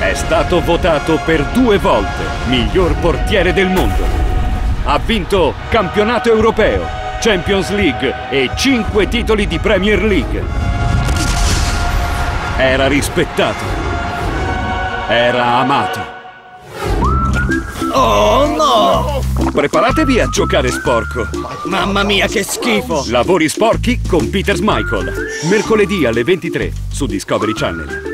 È stato votato per 2 volte miglior portiere del mondo. Ha vinto campionato europeo, Champions League e 5 titoli di Premier League. Era rispettato. Era amato. Oh no! Preparatevi a giocare sporco. Mamma mia, che schifo! Lavori sporchi con Peter Schmeichel. Mercoledì alle 23 su Discovery Channel.